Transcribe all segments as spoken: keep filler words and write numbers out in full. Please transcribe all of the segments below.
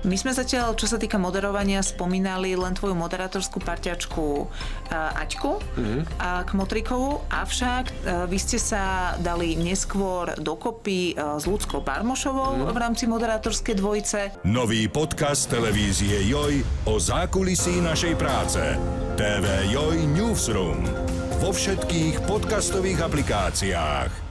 My sme zatiaľ, čo sa týka moderovania, spomínali len tvoju moderátorskú parťačku Aťku mm-hmm. Kmotrikovu, avšak vy ste sa dali neskôr dokopy s Ľudskou Barmošovou mm-hmm. v rámci moderátorskej dvojice. Nový podcast televízie Joj o zákulisí našej práce. té vé Joj Newsroom. Vo všetkých podcastových aplikáciách.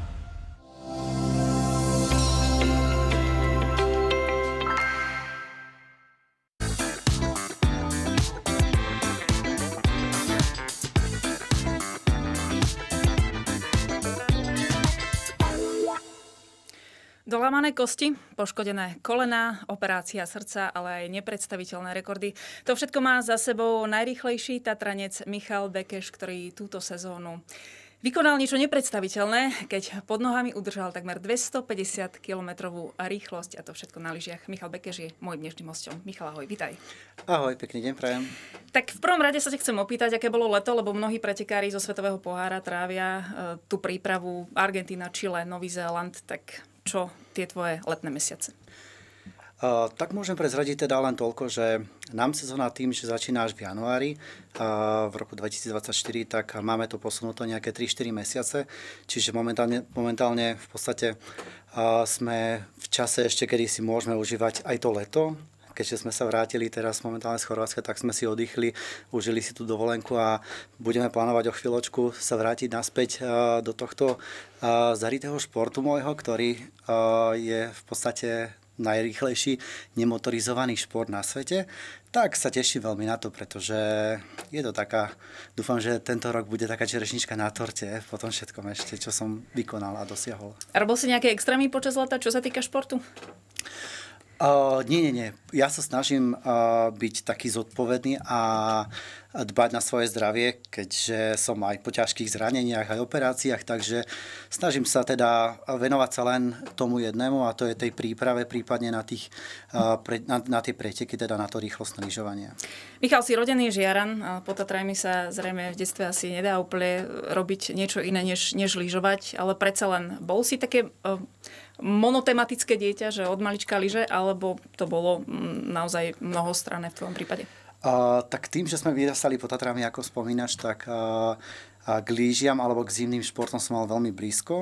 Dolamané kosti, poškodené kolená, operácia srdca, ale aj nepredstaviteľné rekordy. To všetko má za sebou najrýchlejší Tatranec Michal Bekeš, ktorý túto sezónu vykonal niečo nepredstaviteľné, keď pod nohami udržal takmer dvestopäťdesiat kilometrovú rýchlosť, a to všetko na lyžiach. Michal Bekeš je môjim dnešným hosťom. Michal, ahoj, vitaj. Ahoj, pekný deň prajem. Tak v prvom rade sa ťa chcem opýtať, aké bolo leto, lebo mnohí pretekári zo Svetového pohára trávia e, tú prípravu Argentína, Čile, Nový Zéland, tak čo tie tvoje letné mesiace? Uh, tak môžem prezradiť teda len toľko, že nám sezóna tým, že začína až v januári uh, v roku dvetisícdvadsaťštyri, tak máme to posunuté nejaké tri štyri mesiace, čiže momentálne, momentálne v podstate uh, sme v čase ešte, kedy si môžeme užívať aj to leto. Keďže sme sa vrátili teraz momentálne z Chorvátska, tak sme si oddychli, užili si tú dovolenku a budeme plánovať o chvíľočku sa vrátiť naspäť do tohto zaritého športu môjho, ktorý je v podstate najrýchlejší nemotorizovaný šport na svete. Tak sa teším veľmi na to, pretože je to taká, dúfam, že tento rok bude taká čerešnička na torte po tom všetkom ešte, čo som vykonal a dosiahol. A robil si nejaké extrémy počas leta, čo sa týka športu? Uh, nie, nie, nie. Ja sa snažím uh, byť taký zodpovedný a dbať na svoje zdravie, keďže som aj po ťažkých zraneniach, aj operáciách, takže snažím sa teda venovať sa len tomu jednému, a to je tej príprave, prípadne na, tých, uh, pre, na, na tie preteky, teda na to rýchlostné lyžovanie. Michal, si rodený Žiaran, po Tatrami sa zrejme v detstve asi nedá úplne robiť niečo iné, než, než lyžovať, ale predsa len bol si také uh, monotematické dieťa, že od malička lyže, alebo to bolo naozaj mnohostranné v tvojom prípade? Uh, tak tým, že sme vyrastali pod Tatrami, ako spomínaš, tak uh, uh, k lyžiam alebo k zimným športom som mal veľmi blízko.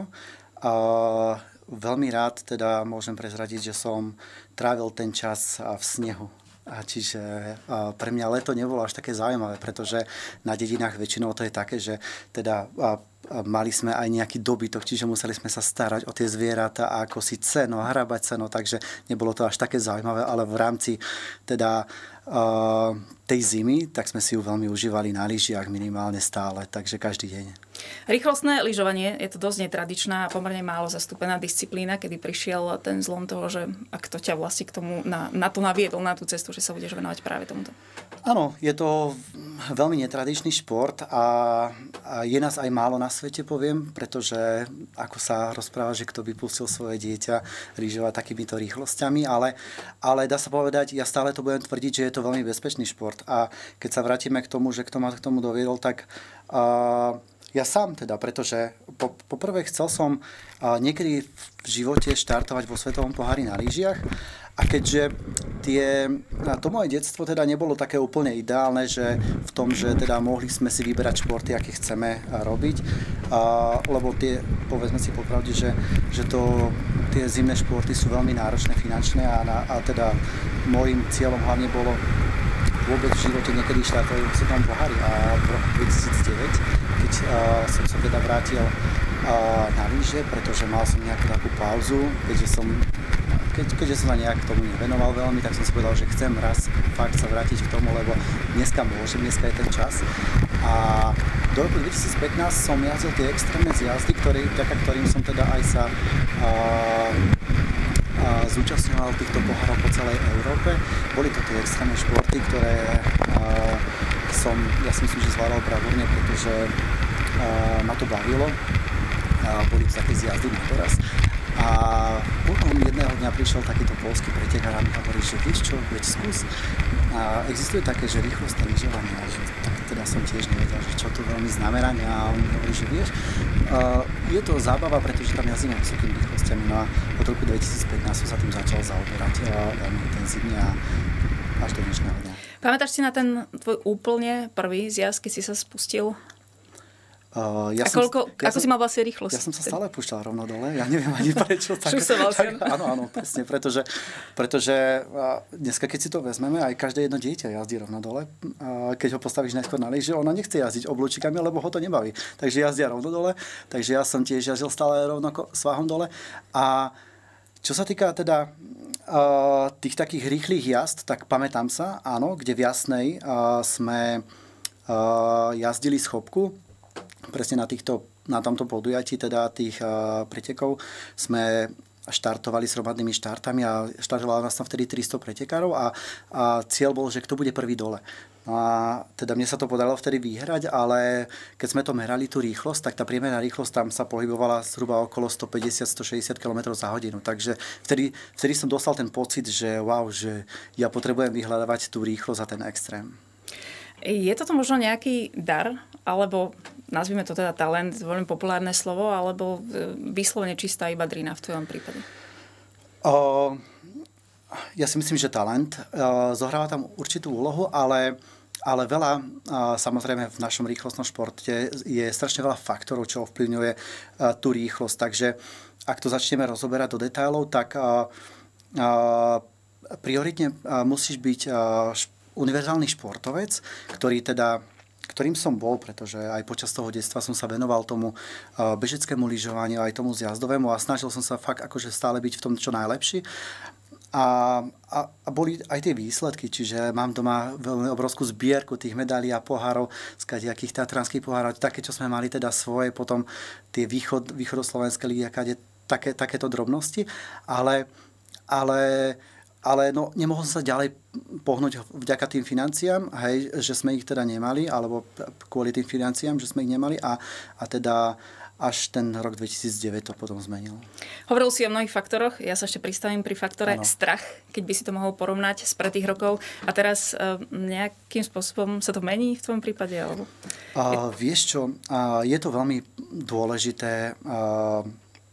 Uh, veľmi rád teda môžem prezradiť, že som trávil ten čas uh, v snehu. A čiže uh, pre mňa leto nebolo až také zaujímavé, pretože na dedinách väčšinou to je také, že teda uh, mali sme aj nejaký dobytok, čiže museli sme sa starať o tie zvieratá a ako si ceno, hrabať ceno, takže nebolo to až také zaujímavé, ale v rámci teda uh, tej zimy, tak sme si ju veľmi užívali na lyžiach minimálne stále, takže každý deň. Rýchlostné lyžovanie je to dosť netradičná a pomerne málo zastúpená disciplína, kedy prišiel ten zlom toho, že ak to ťa vlastne k tomu na, na to naviedol, na tú cestu, že sa budeš venovať práve tomuto. Áno, je to veľmi netradičný šport a, a je nás aj málo na svete, poviem, pretože ako sa rozpráva, že kto by pustil svoje dieťa lyžovať takýmito rýchlosťami, ale, ale dá sa povedať, ja stále to budem tvrdiť, že je to veľmi bezpečný šport. A keď sa vrátime k tomu, že kto ma k tomu doviedol, tak uh, ja sám teda, pretože po, poprvé chcel som uh, niekedy v živote štartovať vo Svetovom pohári na lyžiach. A keďže tie, to moje detstvo teda nebolo také úplne ideálne, že v tom, že teda mohli sme si vyberať športy, aké chceme robiť, a, lebo tie, povedzme si popravde, že, že to, tie zimné športy sú veľmi náročné finančné a, na, a teda môjim cieľom hlavne bolo vôbec v živote niekedy štartovať v Svetovom pohári a v roku dvetisícdeväť, keď a, som sa teda vrátil a, na lyže, pretože mal som nejakú takú pauzu, keďže som Keď, keďže som sa nejak tomu nevenoval veľmi, tak som si povedal, že chcem raz fakt sa vrátiť k tomu, lebo dneska môžem, dneska je ten čas. A do roku dvetisícpätnásť som jazdil tie extrémne zjazdy, ktorý, vďaka ktorým som teda aj sa a, a zúčastňoval týchto pohárov po celej Európe. Boli to tie extrémne športy, ktoré a, som, ja si myslím, že zvládal bravúrne, pretože a, ma to bavilo. A boli to také zjazdy na doraz. A potom jedného dňa prišiel takýto poľský pretekár a mi hovorí, že vieš čo, veď skús. A existuje také, že rýchlostné lyžovanie, že tak teda som tiež nevedel, že čo to veľmi znamená. A on mi hovorí, že vieš, uh, je to zábava, pretože tam jazdíme vysokými rýchlostiami. No a od roku dvetisícpätnásť som sa tým začal zaoberať veľmi intenzívne a až do dnešného dňa. Pamätáš si na ten tvoj úplne prvý zjazd, keď si sa spustil? Uh, ja a koľko, som, ja ako som, si mal vlastne rýchlosť? Ja som sa stále púšťal rovno dole, ja neviem ani prečo. Tak, Šusoval si. Áno, áno, presne, pretože, pretože dneska, keď si to vezmeme, aj každé jedno dieťa jazdí rovno dole. Keď ho postavíš najskôr na lyže, ono nechce jazdiť oblúčikami, lebo ho to nebaví. Takže jazdia rovno dole, takže ja som tiež jazdil stále rovno svahom dole. A čo sa týka teda uh, tých takých rýchlych jazd, tak pamätám sa, áno, kde v Jasnej uh, sme uh, jazdili schopku. Presne na, týchto, na tomto podujatí teda tých uh, pretekov sme štartovali s hromadnými štartami a štartovalo nás tam vtedy tristo pretekárov a, a cieľ bol, že kto bude prvý dole. No a teda mne sa to podarilo vtedy vyhrať, ale keď sme to merali tú rýchlosť, tak tá priemerná rýchlosť tam sa pohybovala zhruba okolo stopäťdesiat až stošesťdesiat kilometrov za hodinu. Takže vtedy, vtedy som dostal ten pocit, že wow, že ja potrebujem vyhľadávať tú rýchlosť a ten extrém. Je toto možno nejaký dar, alebo nazvime to teda talent, veľmi populárne slovo, alebo vyslovene čistá iba drina v tvojom prípade? O, ja si myslím, že talent. O, zohráva tam určitú úlohu, ale, ale veľa, o, samozrejme v našom rýchlostnom športe je strašne veľa faktorov, čo ovplyvňuje o, tú rýchlosť. Takže ak to začneme rozoberať do detailov, tak o, o, prioritne o, musíš byť o, univerzálny športovec, ktorý teda, ktorým som bol, pretože aj počas toho detstva som sa venoval tomu bežeckému lyžovaniu, aj tomu zjazdovému a snažil som sa fakt akože stále byť v tom čo najlepší. A, a, a boli aj tie výsledky, čiže mám doma veľmi obrovskú zbierku tých medailí a pohárov, z kadejakých tatranských pohárov, také, čo sme mali teda svoje, potom tie východ, východoslovenské ligy, kade, také, takéto drobnosti, ale, ale Ale no, nemohol som sa ďalej pohnúť vďaka tým financiám, hej, že sme ich teda nemali, alebo kvôli tým financiám, že sme ich nemali a, a teda až ten rok dvetisícdeväť to potom zmenil. Hovoril si o mnohých faktoroch, ja sa ešte pristavím pri faktore ano. Strach, keď by si to mohol porovnať z predtých rokov a teraz uh, nejakým spôsobom sa to mení v tvojom prípade? Alebo... Uh, vieš čo, uh, je to veľmi dôležité uh,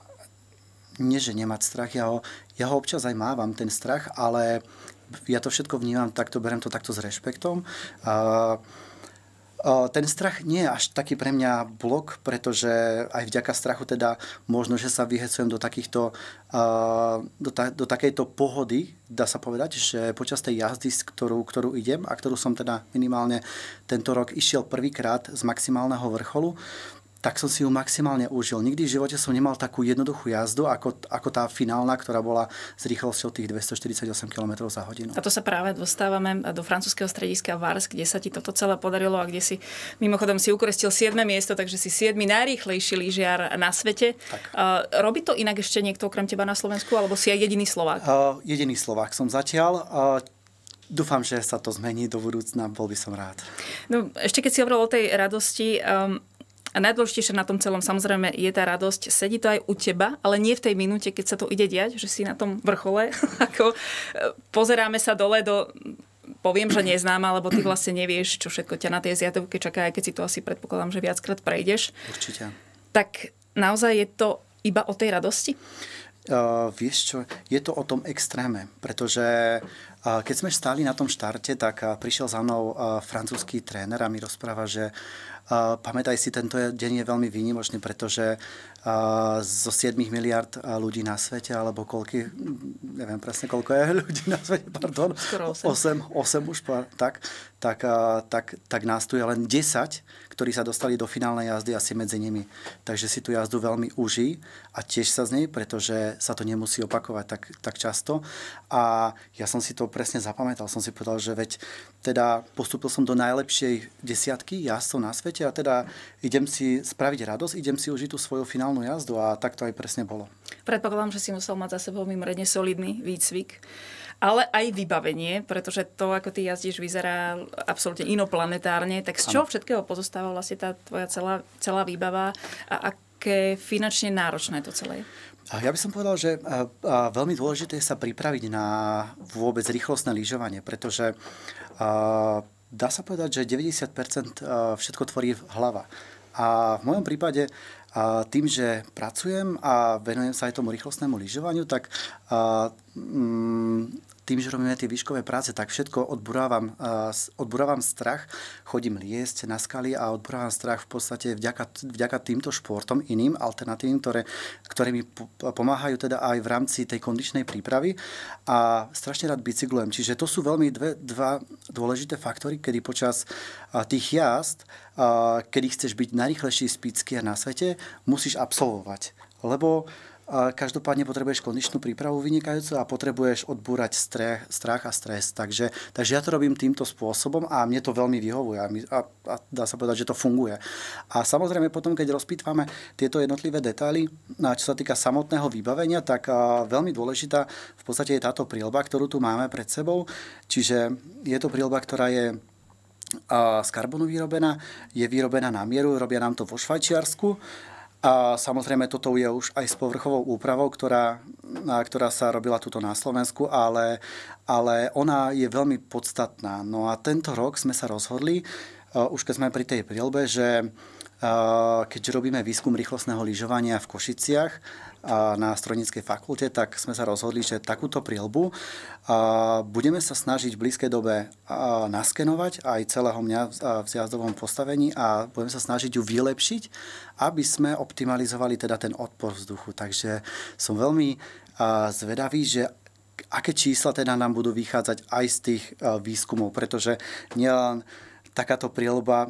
nie, že nemať strach, ja ho, ja ho občas aj mávam, ten strach, ale ja to všetko vnímam takto, berem to takto s rešpektom. Uh, uh, ten strach nie je až taký pre mňa blok, pretože aj vďaka strachu teda možno, že sa vyhecujem do takýchto, uh, do, ta, do takejto pohody, dá sa povedať, že počas tej jazdy, ktorú, ktorú idem a ktorú som teda minimálne tento rok išiel prvýkrát z maximálneho vrcholu, tak som si ju maximálne užil. Nikdy v živote som nemal takú jednoduchú jazdu, ako, ako tá finálna, ktorá bola s rýchlosťou tých dvestoštyridsaťosem kilometrov za hodinu. A to sa práve dostávame do francúzskeho strediska Vars, kde sa ti toto celé podarilo a kde si mimochodom si ukrestil siedme miesto, takže si siedmy najrýchlejší lyžiar na svete. Uh, robí to inak ešte niekto okrem teba na Slovensku, alebo si aj jediný Slovák? Uh, jediný Slovák som zatiaľ. Uh, Dúfam, že sa to zmení do budúcna, bol by som rád. No, ešte keď si hovoril o tej radosti, um, a najdôležitejšie na tom celom samozrejme je tá radosť. Sedí to aj u teba, ale nie v tej minúte, keď sa to ide diať, že si na tom vrchole. Ako pozeráme sa dole do, poviem, že neznáma, lebo ty vlastne nevieš, čo všetko ťa na tej zjadovke čaká, aj keď si to asi predpokladám, že viackrát prejdeš. Určite. Tak naozaj je to iba o tej radosti? Uh, vieš čo, je to o tom extréme, pretože uh, keď sme stáli na tom štarte, tak uh, prišiel za mnou uh, francúzsky tréner a mi rozpráva, že Uh, pamätaj si, tento deň je veľmi výnimočný, pretože uh, zo siedmich miliárd uh, ľudí na svete, alebo koľky, neviem presne koľko je ľudí na svete, pardon, osem, osem už, tak, tak, uh, tak, tak nás tu je len desať, ktorí sa dostali do finálnej jazdy asi medzi nimi. Takže si tú jazdu veľmi uží a tiež sa z nej, pretože sa to nemusí opakovať tak, tak často. A ja som si to presne zapamätal, som si povedal, že veď teda postúpil som do najlepšej desiatky jazdcov na svete a teda idem si spraviť radosť, idem si užiť tú svoju finálnu jazdu a tak to aj presne bolo. Predpokladám, že si musel mať za sebou mimoriadne solidný výcvik, ale aj vybavenie, pretože to, ako ty jazdíš, vyzerá absolútne inoplanetárne. Tak z čoho všetkého pozostáva vlastne tá tvoja celá, celá výbava a, a aké finančne náročné to celé je? Ja by som povedal, že veľmi dôležité je sa pripraviť na vôbec rýchlostné lyžovanie, pretože dá sa povedať, že deväťdesiat percent všetko tvorí hlava. A v mojom prípade tým, že pracujem a venujem sa aj tomu rýchlostnému lyžovaniu, tak tým, že robíme tie výškové práce, tak všetko odburávam, odburávam strach, chodím liesť na skaly a odburávam strach v podstate vďaka, vďaka týmto športom, iným alternatívnym, ktoré, ktoré mi pomáhajú teda aj v rámci tej kondičnej prípravy a strašne rád bicyklujem. Čiže to sú veľmi dve, dva dôležité faktory, kedy počas tých jazd, kedy chceš byť najrýchlejší špickier na svete, musíš absolvovať. Lebo a každopádne potrebuješ kondičnú prípravu vynikajúcu a potrebuješ odbúrať strach, strach a stres. Takže, takže ja to robím týmto spôsobom a mne to veľmi vyhovuje a, a, a dá sa povedať, že to funguje. A samozrejme potom, keď rozpýtvame tieto jednotlivé detaily, čo sa týka samotného vybavenia, tak a, veľmi dôležitá v podstate je táto príľba, ktorú tu máme pred sebou. Čiže je to príľba, ktorá je a, z karbonu vyrobená, je vyrobená na mieru, robia nám to vo Švajčiarsku. A samozrejme, toto je už aj s povrchovou úpravou, ktorá, ktorá sa robila tuto na Slovensku, ale, ale ona je veľmi podstatná. No a tento rok sme sa rozhodli, už keď sme pri tej príľbe, že keďže robíme výskum rýchlostného lyžovania v Košiciach na strojníckej fakulte, tak sme sa rozhodli, že takúto príľbu budeme sa snažiť v blízkej dobe naskenovať aj celého mňa v zjazdovom postavení a budeme sa snažiť ju vylepšiť, aby sme optimalizovali teda ten odpor vzduchu. Takže som veľmi zvedavý, že aké čísla teda nám budú vychádzať aj z tých výskumov, pretože nielen takáto príľba,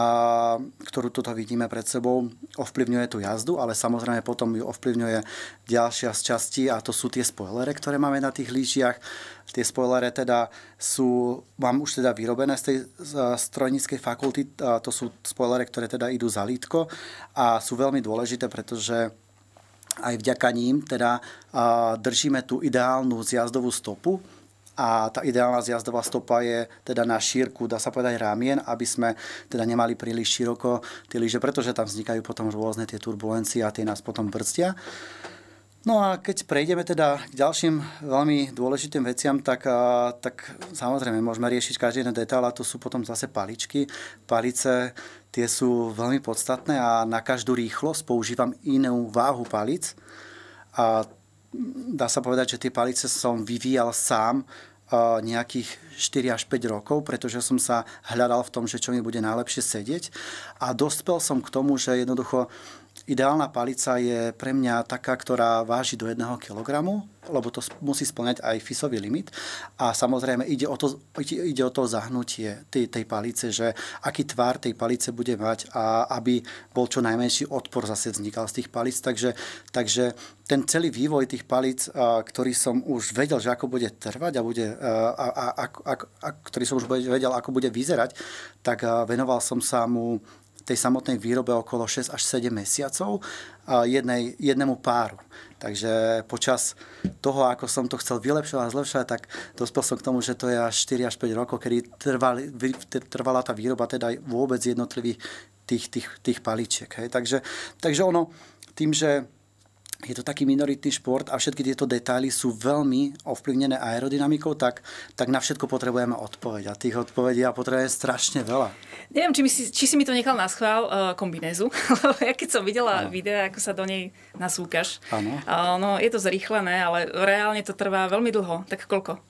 ktorú tuto vidíme pred sebou, ovplyvňuje tú jazdu, ale samozrejme potom ju ovplyvňuje ďalšia z častí a to sú tie spoilere, ktoré máme na tých lyžiach. Tie spoilere teda sú, mám už teda vyrobené z tej strojníckej fakulty, to sú spoilere, ktoré teda idú za lítko a sú veľmi dôležité, pretože aj vďaka ním teda držíme tú ideálnu zjazdovú stopu. A tá ideálna zjazdová stopa je teda na šírku, dá sa povedať, rámien, aby sme teda nemali príliš široko tie lyže, pretože tam vznikajú potom rôzne tie turbulencie a tie nás potom brzdia. No a keď prejdeme teda k ďalším veľmi dôležitým veciam, tak, tak samozrejme môžeme riešiť každý jeden detail a to sú potom zase paličky. Palice, tie sú veľmi podstatné a na každú rýchlosť používam inú váhu palic. A dá sa povedať, že tie palice som vyvíjal sám nejakých štyri až päť rokov, pretože som sa hľadal v tom, že čo mi bude najlepšie sedieť. A dospel som k tomu, že jednoducho ideálna palica je pre mňa taká, ktorá váži do jedného kilogramu, lebo to musí spĺňať aj FISový limit. A samozrejme ide o to, ide o to zahnutie tej, tej palice, že aký tvar tej palice bude mať a aby bol čo najmenší odpor zase vznikal z tých palic. Takže, takže ten celý vývoj tých palic, ktorý som už vedel, že ako bude trvať a, bude, a, a, a, a, a ktorý som už vedel, ako bude vyzerať, tak venoval som sa mu tej samotnej výrobe okolo šesť až sedem mesiacov jednej, jednému páru. Takže počas toho, ako som to chcel vylepšovať a zlepšovať, tak dospel som k tomu, že to je až štyri až päť rokov, kedy trvali, trvala tá výroba teda vôbec jednotlivých tých, tých, tých paličiek. Hej. Takže, takže ono, tým, že je to taký minoritný šport a všetky tieto detaily sú veľmi ovplyvnené aerodynamikou, tak, tak na všetko potrebujeme odpoveď. A tých odpovedí ja potrebujem strašne veľa. Neviem, či, si, či si mi to nechal na schvál uh, kombinézu. Ja keď som videla ano. Videa, ako sa do nej nasúkaš. Áno. Uh, no, je to zrýchlené, ale reálne to trvá veľmi dlho. Tak koľko?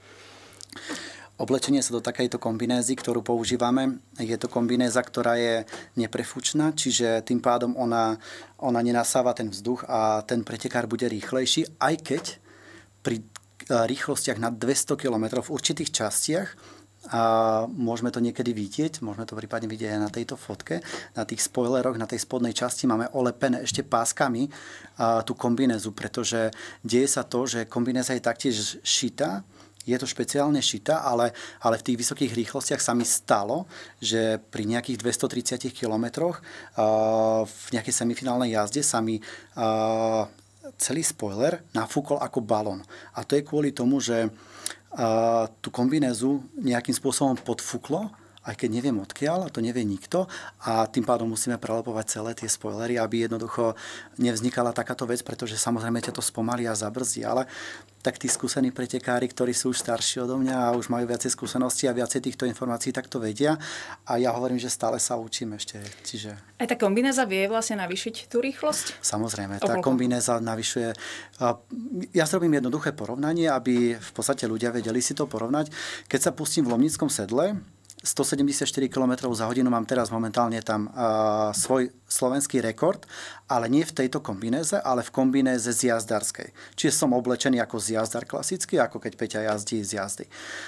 Oblečenie sa do takejto kombinézy, ktorú používame, je to kombinéza, ktorá je neprefučná, čiže tým pádom ona, ona nenasáva ten vzduch a ten pretekár bude rýchlejší, aj keď pri rýchlostiach nad dvesto kilometrov v určitých častiach, a môžeme to niekedy vidieť, môžeme to prípadne vidieť aj na tejto fotke, na tých spoileroch, na tej spodnej časti máme olepené ešte páskami a, tú kombinézu, pretože deje sa to, že kombinéza je taktiež šitá. Je to špeciálne šitá, ale, ale v tých vysokých rýchlostiach sa mi stalo, že pri nejakých dvestotridsať kilometroch uh, v nejakej semifinálnej jazde sa mi uh, celý spoiler nafúkol ako balón. A to je kvôli tomu, že uh, tú kombinézu nejakým spôsobom podfúklo a aj keď neviem odkiaľ, a to nevie nikto, a tým pádom musíme prelepovať celé tie spoilery, aby jednoducho nevznikala takáto vec, pretože samozrejme ťa to spomalí a zabrzdí, ale tak tí skúsení pretekári, ktorí sú už starší odo mňa a už majú viacej skúseností a viacej týchto informácií, tak to vedia. A ja hovorím, že stále sa učím ešte. Čiže... Aj tá kombinéza vie vlastne navýšiť tú rýchlosť? Samozrejme, tá kombinéza navyšuje. Ja zrobím jednoduché porovnanie, aby v podstate ľudia vedeli si to porovnať. Keď sa pustím v lomnickom sedle, stosedemdesiatštyri kilometrov za hodinu, mám teraz momentálne tam uh, svoj slovenský rekord, ale nie v tejto kombinéze, ale v kombinéze z jazdarskej. Čiže som oblečený ako z jazdar klasicky, ako keď Peťa jazdí z jazdy.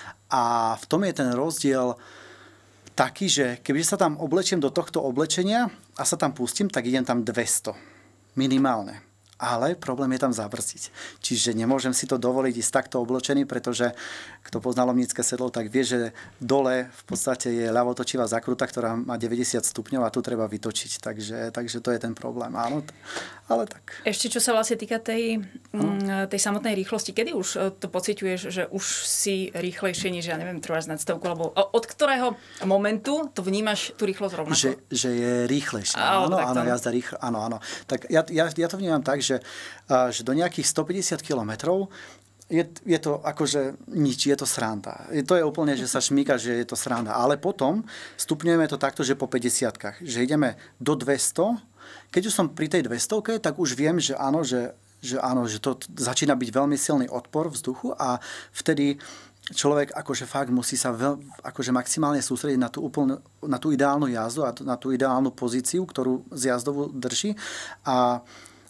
A v tom je ten rozdiel taký, že keby sa tam oblečiem do tohto oblečenia a sa tam pustím, tak idem tam dvesto. Minimálne. Ale problém je tam zabrzdiť. Čiže nemôžem si to dovoliť ísť takto oblečený, pretože kto pozná lomnické sedlo, tak vie, že dole v podstate je ľavotočivá zakruta, ktorá má deväťdesiat stupňov a tu treba vytočiť. Takže, takže to je ten problém. Áno, ale tak. Ešte čo sa vlastne týka tej, hm. tej samotnej rýchlosti, kedy už to pociťuješ, že už si rýchlejšie než, ja neviem, trváš nad stovku, alebo od ktorého momentu to vnímaš tú rýchlosť rovnako? Že, že je rýchlejšie. Áno, áno, áno, jazda rýchle. Áno, áno. Tak ja, ja, ja to vnímam tak, že Že, že do nejakých stopäťdesiat kilometrov je, je to akože nič, je to sranda. To je úplne, že sa šmíka, že je to sranda. Ale potom stupňujeme to takto, že po päťdesiatkách. Že ideme do dvesto. Keď už som pri tej dvestovke, tak už viem, že áno, že, že áno, že to začína byť veľmi silný odpor vzduchu a vtedy človek akože fakt musí sa veľ, akože maximálne sústrediť na tú, úplne, na tú ideálnu jazdu a na tú ideálnu pozíciu, ktorú z jazdovu drží. A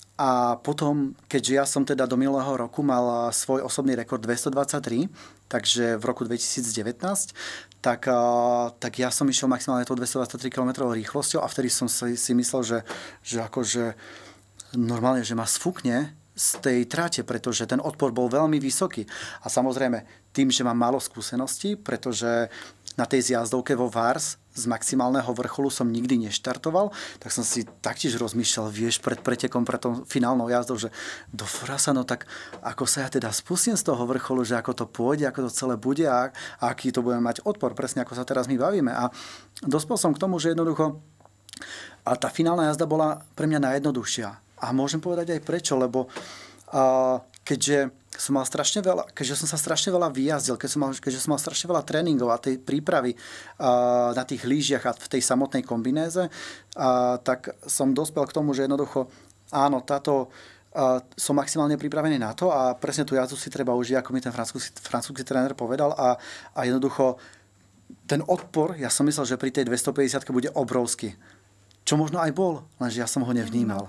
A potom, keďže ja som teda do minulého roku mal svoj osobný rekord dvestodvadsaťtri, takže v roku dvetisícdevätnásť, tak, tak ja som išiel maximálne tou dvestodvadsaťtri kilometrov rýchlosťou a vtedy som si, si myslel, že, že akože normálne, že ma sfúkne z tej trate, pretože ten odpor bol veľmi vysoký. A samozrejme, tým, že mám málo skúseností, pretože na tej zjazdovke vo Vars z maximálneho vrcholu som nikdy neštartoval, tak som si taktiež rozmýšľal, vieš, pred pretekom, pred tou finálnou jazdou, že do Forasa, no tak ako sa ja teda spustím z toho vrcholu, že ako to pôjde, ako to celé bude a, a aký to budeme mať odpor, presne ako sa teraz my bavíme. A dospel som k tomu, že jednoducho a tá finálna jazda bola pre mňa najjednoduchšia. A môžem povedať aj prečo, lebo a, keďže som mal strašne veľa, keďže som sa strašne veľa vyjazdil, keď som mal, keďže som mal strašne veľa tréningov a tej prípravy uh, na tých lyžiach a v tej samotnej kombinéze, uh, tak som dospel k tomu, že jednoducho áno, táto uh, som maximálne pripravený na to a presne tú jazdu si treba užiť, ako mi ten francúzsky, francúzsky tréner povedal a, a jednoducho ten odpor, ja som myslel, že pri tej dvestopäťdesiatke bude obrovský. Čo možno aj bol, lenže ja som ho nevnímal.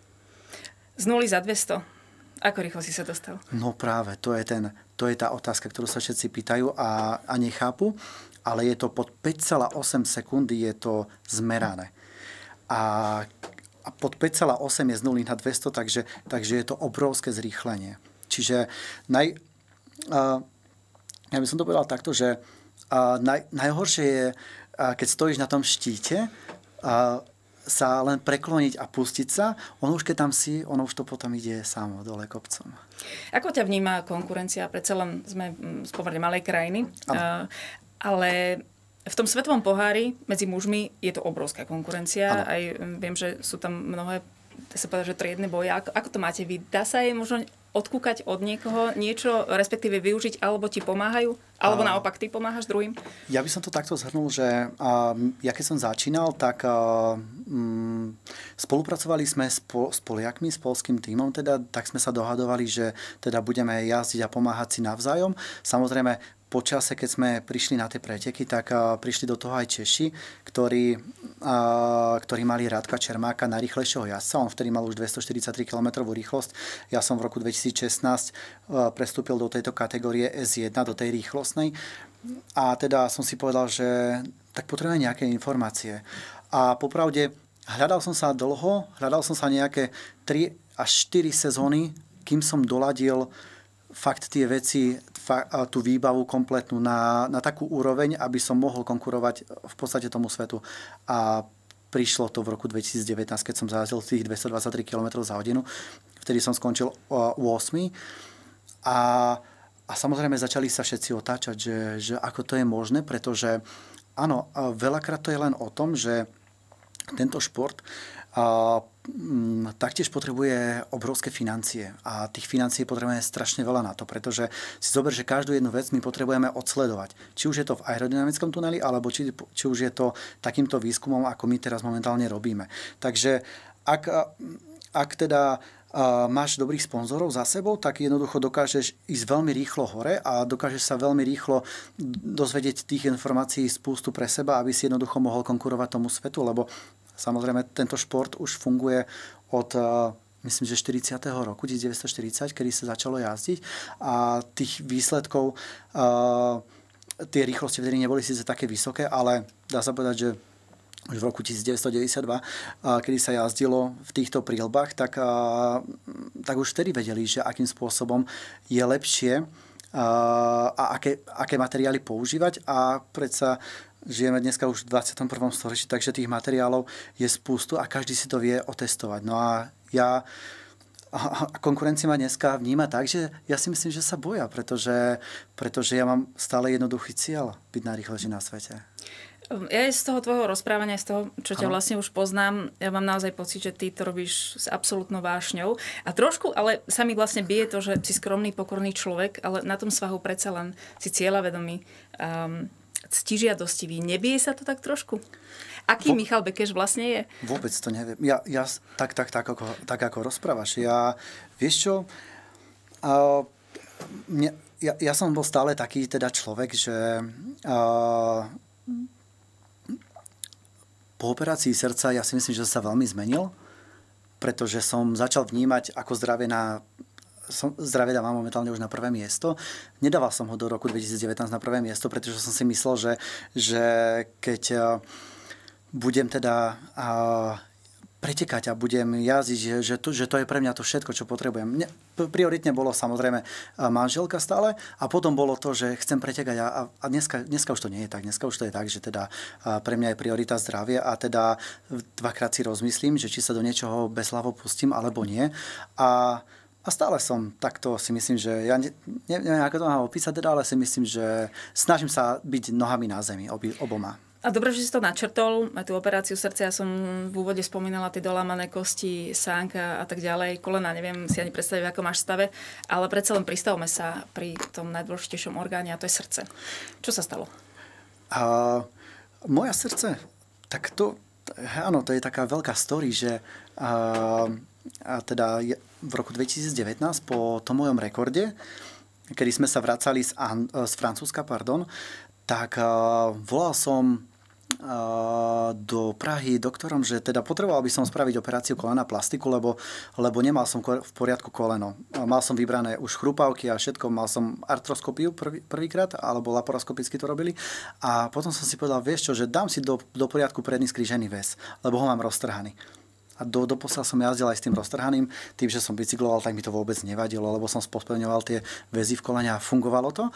Z nuly za dvesto. Ako rýchlo si sa dostal? No práve, to je, ten, to je tá otázka, ktorú sa všetci pýtajú a, a nechápu, ale je to pod päť celá osem sekundy je to zmerané. A, a pod päť celá osem je z nuly na dvesto, takže, takže je to obrovské zrýchlenie. Čiže naj, uh, ja by som to povedal takto, že uh, naj, najhoršie je, uh, keď stojíš na tom štíte, uh, sa len prekloniť a pustiť sa. Ono už keď tam si, ono už to potom ide samo dole kopcom. Ako ťa vníma konkurencia? Predsa len sme z pomerne malej krajiny. Uh, ale v tom svetovom pohári medzi mužmi je to obrovská konkurencia. Ano. Aj viem, že sú tam mnohé, dá sa povedať, že triedne boje. Ako, ako to máte vy? Dá sa aj možno odkúkať od niekoho niečo, respektíve využiť, alebo ti pomáhajú? Alebo a... naopak ty pomáhaš druhým? Ja by som to takto zhrnul, že uh, ja keď som začínal, tak uh, um, spolupracovali sme s, po, s Poliakmi, s polským tímom, teda, tak sme sa dohadovali, že teda budeme jazdiť a pomáhať si navzájom. Samozrejme, po čase, keď sme prišli na tie preteky, tak uh, prišli do toho aj Češi, ktorí, uh, ktorí mali Radka Čermáka, najrýchlejšieho jazdca. On vtedy mal už dvestoštyridsaťtri kilometrov rýchlosť. Ja som v roku dvetisícšestnásť uh, prestúpil do tejto kategórie es jedna, do tej rýchlostnej. A teda som si povedal, že tak potrebujem nejaké informácie. A popravde hľadal som sa dlho, hľadal som sa nejaké tri až štyri sezóny, kým som doladil fakt tie veci, tú výbavu kompletnú na, na takú úroveň, aby som mohol konkurovať v podstate tomu svetu. A prišlo to v roku dvetisícdevätnásť, keď som zajazdil tých dvestodvadsaťtri kilometrov za hodinu. Vtedy som skončil ôsmy. A, a samozrejme začali sa všetci otáčať, že, že ako to je možné, pretože áno, veľakrát to je len o tom, že tento šport a, m, taktiež potrebuje obrovské financie a tých financií potrebujeme strašne veľa na to, pretože si zober, že každú jednu vec my potrebujeme odsledovať. Či už je to v aerodynamickom tuneli, alebo či, či už je to takýmto výskumom, ako my teraz momentálne robíme. Takže ak, ak teda a máš dobrých sponzorov za sebou, tak jednoducho dokážeš ísť veľmi rýchlo hore a dokážeš sa veľmi rýchlo dozvedieť tých informácií spústu pre seba, aby si jednoducho mohol konkurovať tomu svetu, lebo samozrejme tento šport už funguje od, myslím, že štyridsiateho roku, devätnásťstoštyridsať, kedy sa začalo jazdiť a tých výsledkov, tie rýchlosti vtedy neboli síce také vysoké, ale dá sa povedať, že už v roku devätnásťstodeväťdesiatdva, kedy sa jazdilo v týchto príľbách, tak, tak už vtedy vedeli, že akým spôsobom je lepšie a aké, aké materiály používať a predsa žijeme dneska už v dvadsiatom prvom storočí, takže tých materiálov je spustu a každý si to vie otestovať. No a ja a konkurencia ma dneska vníma tak, že ja si myslím, že sa boja, pretože, pretože ja mám stále jednoduchý cieľ byť najrýchlejší na svete. Ja z toho tvojho rozprávania, z toho, čo ťa vlastne už poznám, ja mám naozaj pocit, že ty to robíš s absolútnou vášňou. A trošku, ale sa mi vlastne bije to, že si skromný, pokorný človek, ale na tom svahu predsa len si cieľavedomý, um, ctižiadostivý. Nebije sa to tak trošku? Aký Vo... Michal Bekeš vlastne je? Vôbec to neviem. Ja, ja tak, tak, tak, ako, tak ako rozprávaš. Ja, vieš čo, uh, mne, ja, ja som bol stále taký teda človek, že uh, po operácii srdca ja si myslím, že sa veľmi zmenil, pretože som začal vnímať, ako zdravie na som, zdravie dávam momentálne už na prvé miesto. Nedával som ho do roku dvetisícdevätnásť na prvé miesto, pretože som si myslel, že, že keď budem teda pretekať a budem jazdiť, že, že, to, že to je pre mňa to všetko, čo potrebujem. Mne, prioritne bolo samozrejme manželka stále a potom bolo to, že chcem pretekať a, a dneska, dneska už to nie je tak. Dneska už to je tak, že teda pre mňa je priorita zdravie a teda dvakrát si rozmyslím, že či sa do niečoho bezhlavo pustím alebo nie. A, a stále som takto si myslím, že ja ne, neviem, ako to mám opísať teda, ale si myslím, že snažím sa byť nohami na zemi obi, oboma. A dobre, že si to načrtol, aj tú operáciu srdca, ja som v úvode spomínala tie dolámané kosti, sánka a tak ďalej, kolena, neviem si ani predstaviť, v akom máš stave, ale predsa len pristavme sa pri tom najdôležitejšom orgáne a to je srdce. Čo sa stalo? Uh, moja srdce, tak to, áno, to je taká veľká story, že uh, a teda v roku dvetisícdevätnásť po tom mojom rekorde, kedy sme sa vracali z, An- z Francúzska, pardon, tak uh, volal som uh, do Prahy doktorom, že teda potreboval by som spraviť operáciu kolena plastiku, lebo, lebo nemal som v poriadku koleno. Mal som vybrané už chrupavky a všetko, mal som artroskopiu prvý, prvýkrát, alebo laparoskopicky to robili. A potom som si povedal, vieš čo, že dám si do, do poriadku predný skrížený väz, lebo ho mám roztrhaný. A do, doposiaľ som jazdil aj s tým roztrhaným, tým, že som bicykloval, tak mi to vôbec nevadilo, lebo som pospevňoval tie väzy v kolene a fungovalo to.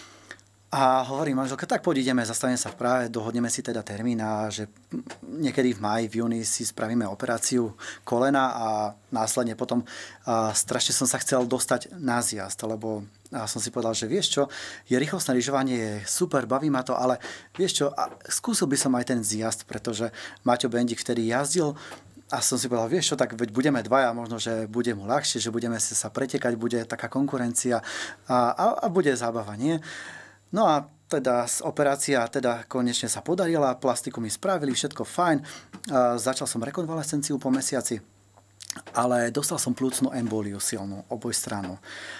A hovorím manželka, tak poď ideme, zastavíme sa v Prahe, dohodneme si teda termín a že niekedy v máji, v júni si spravíme operáciu kolena a následne potom a strašne som sa chcel dostať na zjazd, lebo a som si povedal, že vieš čo, je rýchlostné lyžovanie, je super, baví ma to, ale vieš čo, a skúsil by som aj ten zjazd, pretože Maťo Bendik vtedy jazdil a som si povedal, vieš čo, tak veď budeme dvaja, možno, že bude mu ľahšie, že budeme sa pretekať, bude taká konkurencia a, a, a bude zábava, nie? No a teda operácia teda konečne sa podarila, plastiku mi spravili, všetko fajn. Začal som rekonvalescenciu po mesiaci, ale dostal som plúcnu emboliu silnú, obojstrannú.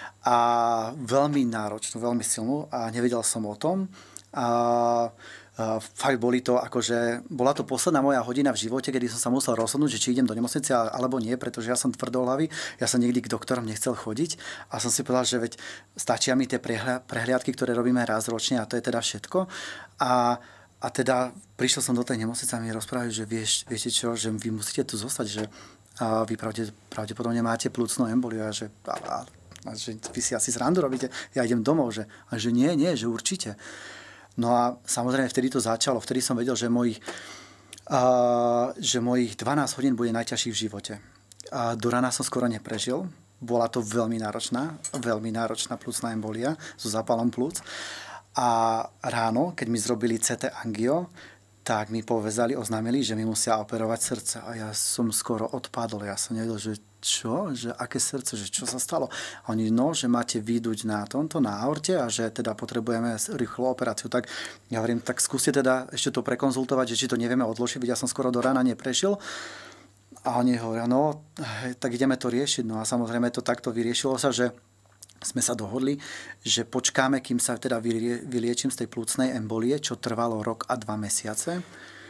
A veľmi náročnú, veľmi silnú a nevedel som o tom. A fakt boli to, akože, bola to posledná moja hodina v živote, kedy som sa musel rozhodnúť, že či idem do nemocnice alebo nie, pretože ja som tvrdohlavý, ja som nikdy k doktorom nechcel chodiť a som si povedal, že veď stačia mi tie prehliadky, ktoré robíme raz ročne a to je teda všetko. A, a teda prišiel som do tej nemocnice a mi rozprávali, že vieš, viete čo, že vy musíte tu zostať, že a vy pravde, pravdepodobne máte plúcnu emboliu a že, a, a, že vy si asi srandu robíte, ja idem domov, že, a že nie, nie, že určite. No a samozrejme vtedy to začalo, vtedy som vedel, že mojich, uh, že mojich dvanásť hodín bude najťažších v živote. A do rána som skoro neprežil, bola to veľmi náročná, veľmi náročná plúcna embolia so zápalom plúc. A ráno, keď mi zrobili cé té angio, tak mi povezali, oznámili, že mi musia operovať srdce. A ja som skoro odpadol. Ja som nevedel, že čo? Že aké srdce? Že čo sa stalo? A oni, no, že máte výduť na tomto, na aorte a že teda potrebujeme rýchlu operáciu. Tak ja hovorím, tak skúste teda ešte to prekonzultovať, že či to nevieme odložiť, veď ja som skoro do rána neprešiel. A oni hovoria, no, tak ideme to riešiť. No a samozrejme to takto vyriešilo sa, že sme sa dohodli, že počkáme, kým sa teda vyliečím z tej plúcnej embolie, čo trvalo rok a dva mesiace.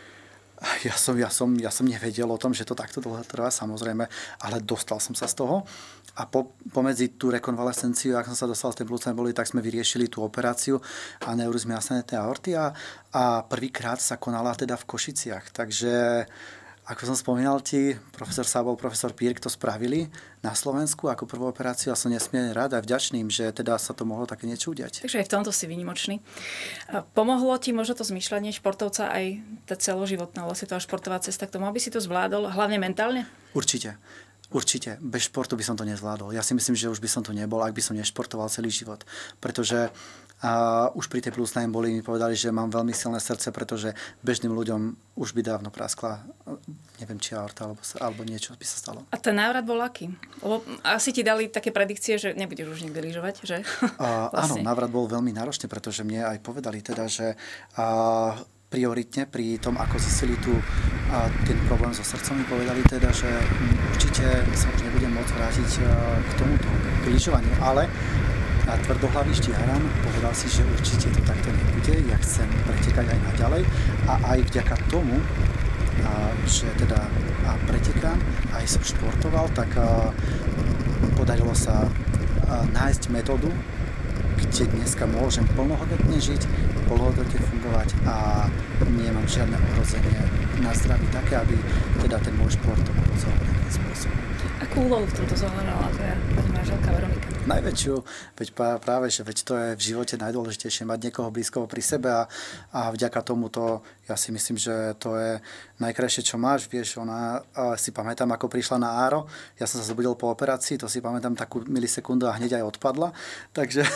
Ja som, ja som, ja som nevedel o tom, že to takto dlho trvá, samozrejme, ale dostal som sa z toho. A po, pomedzi tú rekonvalescenciu, ak som sa dostal z tej plúcnej embolie, tak sme vyriešili tú operáciu aneurizmy ascendentnej aorty a, a prvýkrát sa konala teda v Košiciach. Takže ako som spomínal ti, profesor Sábol, profesor Pírk to spravili na Slovensku ako prvú operáciu a som nesmierne rád a vďačný, že teda sa to mohlo také niečo udiať. Takže aj v tomto si výnimočný. Pomohlo ti možno to zmýšľanie športovca aj tá celoživotná vlastne tá športová cesta k tomu, aby si to zvládol, hlavne mentálne? Určite. Určite. Bez športu by som to nezvládol. Ja si myslím, že už by som tu nebol, ak by som nešportoval celý život. Pretože a už pri tej plúcnej embolii mi povedali, že mám veľmi silné srdce, pretože bežným ľuďom už by dávno praskla, neviem, či aorta, alebo, alebo niečo by sa stalo. A ten návrat bol aký? Lebo asi ti dali také predikcie, že nebudeš už nikdy lyžovať, že? A, vlastne. Áno, návrat bol veľmi náročný, pretože mne aj povedali teda, že a, prioritne pri tom, ako zistili tu a, ten problém so srdcom, mi povedali teda, že m, určite sa už nebudem môcť vrátiť a, k tomuto, k lyžovaniu, ale a tvrdohlavý štiaran povedal si, že určite to takto nebude, ja chcem pretekať aj naďalej a aj vďaka tomu, a, že teda a pretekám, aj som športoval, tak a, podarilo sa a, nájsť metódu, kde dneska môžem plnohodnotne žiť, plnohodnotne fungovať a nemám žiadne ohrozenie na zdraví také, aby teda ten môj šport ohrozil nejakým spôsobom. Akú úlohu v tomto zohrala tvoja pani manželka Veronika? Najväčšiu, veď práve, že veď to je v živote najdôležitejšie mať niekoho blízkoho pri sebe a, a vďaka tomuto ja si myslím, že to je najkrajšie, čo máš. Vieš, ona, si pamätám, ako prišla na áro, ja som sa zobudil po operácii, to si pamätám takú milisekundu a hneď aj odpadla, takže,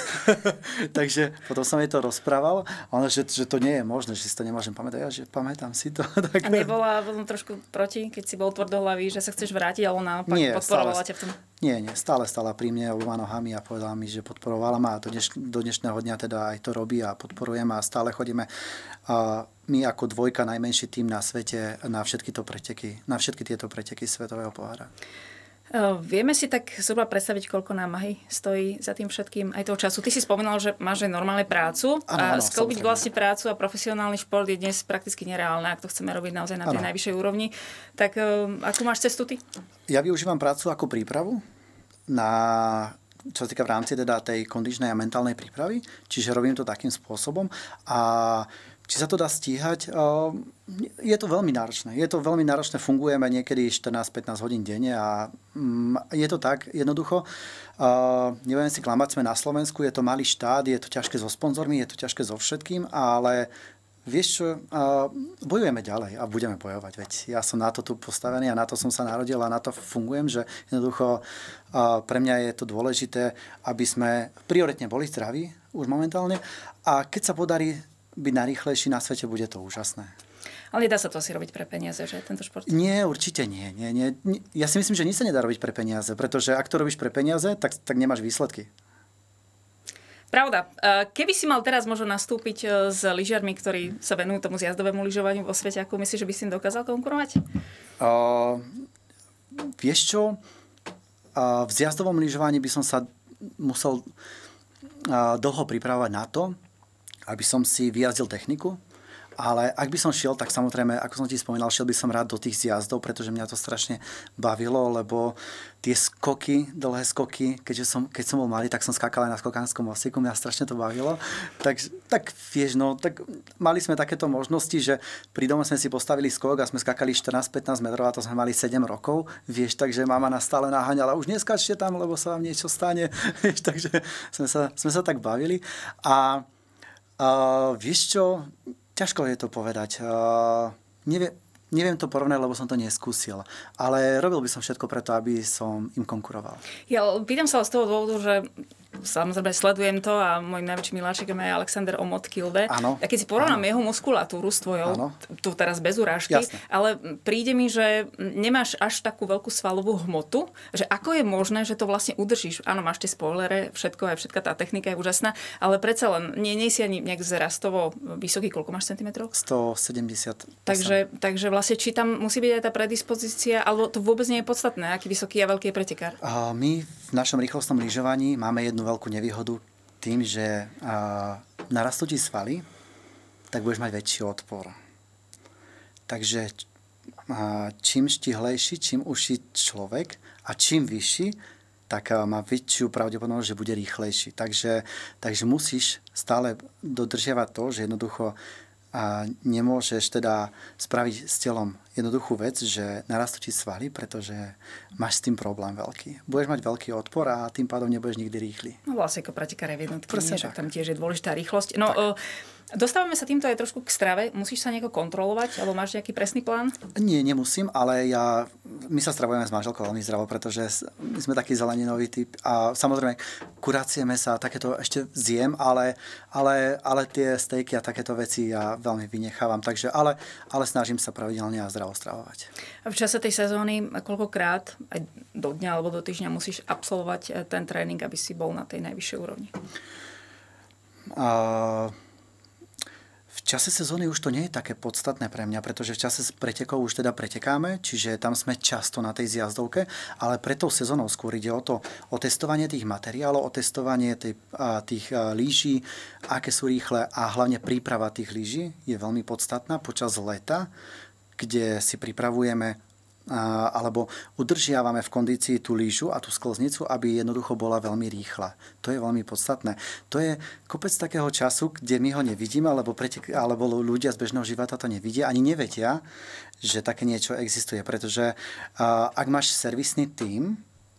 takže potom som jej to rozprával, ale že, že to nie je možné, že si to nemôžem pamätať, ja že pamätám si to. Tak... A nebola potom trošku proti, keď si bol tvrdohlavý, že sa chceš vrátiť, ale naopak podporovala ťa v tom? Nie, nie, stále stála pri mne oboma nohami a povedala mi, že podporovala ma a do, dneš, do dnešného dňa teda aj to robí a podporujem a stále chodíme a my ako dvojka najmenší tým na svete na všetky to preteky, na všetky tieto preteky svetového pohára. Vieme si tak zhruba predstaviť, koľko námahy stojí za tým všetkým aj toho času. Ty si spomínal, že máš aj normálne prácu a sklbiť vlastne prácu a profesionálny šport je dnes prakticky nereálne, ak to chceme robiť naozaj na tej ano. najvyššej úrovni. Tak akú máš cestu ty? Ja využívam prácu ako prípravu na, čo sa týka v rámci teda tej kondičnej a mentálnej prípravy, čiže robím to takým spôsobom a či sa to dá stíhať, je to veľmi náročné. Je to veľmi náročné, fungujeme niekedy štrnásť pätnásť hodín denne a je to tak jednoducho. Nebudem si klamať, sme na Slovensku, je to malý štát, je to ťažké so sponzormi, je to ťažké so všetkým, ale vieš čo, bojujeme ďalej a budeme bojovať. Veď ja som na to tu postavený a na to som sa narodil a na to fungujem, že jednoducho pre mňa je to dôležité, aby sme prioritne boli zdraví už momentálne a keď sa podarí byť najrýchlejší na svete, bude to úžasné. Ale nedá sa to asi robiť pre peniaze, že tento šport? Nie, určite nie, nie, nie. Ja si myslím, že nič sa nedá robiť pre peniaze, pretože ak to robíš pre peniaze, tak, tak nemáš výsledky. Pravda. Keby si mal teraz možno nastúpiť s lyžiarmi, ktorí sa venujú tomu zjazdovému lyžovaniu vo svete, ako myslíš, že by si im dokázal konkurovať? Uh, vieš čo? Uh, v zjazdovom lyžovaní by som sa musel uh, dlho pripravovať na to, aby som si vyjazdil techniku, ale ak by som šiel, tak samozrejme, ako som ti spomínal, šiel by som rád do tých zjazdov, pretože mňa to strašne bavilo, lebo tie skoky, dlhé skoky, keďže som, keď som bol malý, tak som skákal aj na skokánskom mostíku, mňa strašne to bavilo. Tak, tak vieš, no, tak mali sme takéto možnosti, že pri dome sme si postavili skok a sme skákali štrnásť pätnásť metrov a to sme mali sedem rokov, vieš, takže mama nás stále naháňala, už neskáčte tam, lebo sa vám niečo stane, vieš, takže sme sa, sme sa tak bavili. A Uh, vieš čo, ťažko je to povedať. Uh, nevie, neviem to porovnať, lebo som to neskúsil. Ale robil by som všetko preto, aby som im konkuroval. Ja pýtam sa z toho dôvodu, že samozrejme sledujem to a môjim najväčším miláčikom je Alexander Omot Kilde. Áno. A keď si porovnám Áno. jeho muskulatúru s tvojou, Áno. tu teraz bez urážky, Jasne. ale príde mi, že nemáš až takú veľkú svalovú hmotu, že ako je možné, že to vlastne udržíš. Áno, máš tie spoilere, všetko, aj všetka tá technika je úžasná, ale predsa len nie, nie si ani nejak zrastovo vysoký. Koľko máš centimetrov? sto sedemdesiat. Takže, takže vlastne, či tam musí byť aj tá predispozícia, alebo to vôbec nie je podstatné, aký vysoký a veľký je pretekár? Uh, my v našom rýchlostnom lyžovaní máme jednu veľkú nevýhodu tým, že uh, narastú ti svaly, tak budeš mať väčší odpor. Takže uh, čím štihlejší, čím užší človek a čím vyšší, tak uh, má väčšiu pravdepodobnosť, že bude rýchlejší. Takže, takže musíš stále dodržiavať to, že jednoducho a nemôžeš teda spraviť s telom jednoduchú vec, že narastú ti svaly, pretože máš s tým problém veľký. Budeš mať veľký odpor a tým pádom nebudeš nikdy rýchly. No vlastne ako pretekár v jednotky, nie, však tak. tam tiež je dôležitá rýchlosť. No, o, dostávame sa týmto aj trošku k strave. Musíš sa nejako kontrolovať, alebo máš nejaký presný plán? Nie, nemusím, ale ja, my sa stravujeme s manželkou veľmi zdravo, pretože my sme taký zeleninový typ a samozrejme kurácie mäsa, takéto ešte zjem, ale, ale, ale tie stejky a takéto veci ja veľmi vynechávam, takže, ale, ale snažím sa pravidelne a zdravo stravovať. A v čase tej sezóny koľkokrát, aj do dňa alebo do týždňa musíš absolvovať ten tréning, aby si bol na tej najvyššej úrovni? Uh... V čase sezóny už to nie je také podstatné pre mňa, pretože v čase pretekov už teda pretekáme, čiže tam sme často na tej zjazdovke, ale pre tou sezónou skôr ide o to, o testovanie tých materiálov, o testovanie tej, a, tých a, lyží, aké sú rýchle a hlavne príprava tých lyží je veľmi podstatná počas leta, kde si pripravujeme a, alebo udržiavame v kondícii tú lyžu a tú sklznicu, aby jednoducho bola veľmi rýchla. To je veľmi podstatné. To je kopec takého času, kde my ho nevidíme, alebo, pretek- alebo ľudia z bežného života to nevidia, ani nevedia, že také niečo existuje. Pretože a, ak máš servisný tím,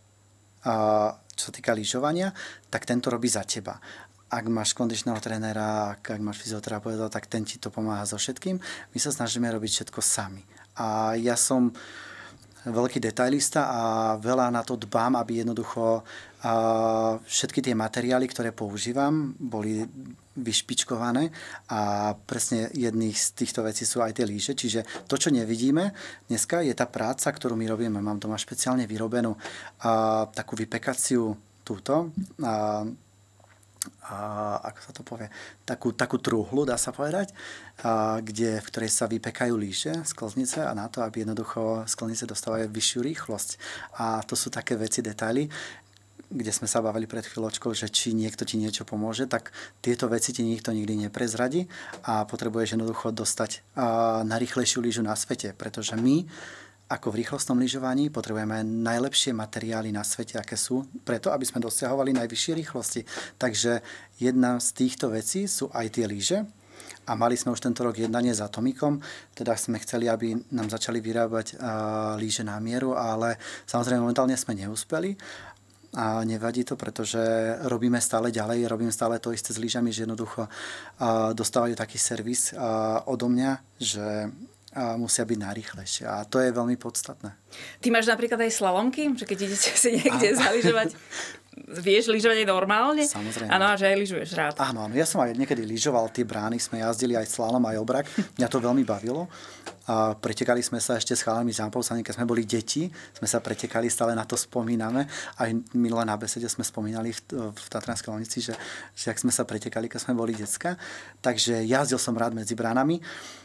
a, čo sa týka lyžovania, tak ten to robí za teba. Ak máš kondičného trénera, ak, ak máš fyzioterapeuta, tak ten ti to pomáha so všetkým. My sa snažíme robiť všetko sami. A ja som veľký detailista a veľa na to dbám, aby jednoducho a všetky tie materiály, ktoré používam, boli vyšpičkované a presne jedných z týchto vecí sú aj tie lyže. Čiže to, čo nevidíme dneska, je tá práca, ktorú my robíme. Mám doma špeciálne vyrobenú a, takú vypekaciu túto a, a ako sa to povie, takú, takú truhlu, dá sa povedať, a, kde, v ktorej sa vypekajú lyže, sklznice a na to, aby jednoducho sklznice dostávajú vyššiu rýchlosť. A to sú také veci, detaily, kde sme sa bavili pred chvíľočkou, že či niekto ti niečo pomôže, tak tieto veci ti nikto nikdy neprezradí a potrebuješ jednoducho dostať a, na rýchlejšiu lyžu na svete, pretože my ako v rýchlostnom lyžovaní potrebujeme najlepšie materiály na svete, aké sú, preto, aby sme dosiahovali najvyššie rýchlosti. Takže jedna z týchto vecí sú aj tie lyže. A mali sme už tento rok jednanie s Atomikom, teda sme chceli, aby nám začali vyrábať uh, lyže na mieru, ale samozrejme momentálne sme neúspeli. A nevadí to, pretože robíme stále ďalej, robím stále to isté s lyžami, že jednoducho uh, dostávajú taký servis uh, odo mňa, že a musia byť najrýchlejšie. A to je veľmi podstatné. Ty máš napríklad aj slalomky? Že keď idete si niekde zaližovať, vieš lyžovať aj normálne? Samozrejme. Áno, a že aj lyžuješ rád. Áno, áno. Ja som aj niekedy lyžoval tie brány, sme jazdili aj slalom, aj obrak. Mňa to veľmi bavilo. A pretekali sme sa ešte s chalami z Ampovsany, keď sme boli deti. Sme sa pretekali, stále na to spomíname. Aj minule na besede sme spomínali v, v Tatranskej Lomnici, že, že ak sme sa pretekali, keď sme boli decka. Takže jazdil som rád medzi bránami.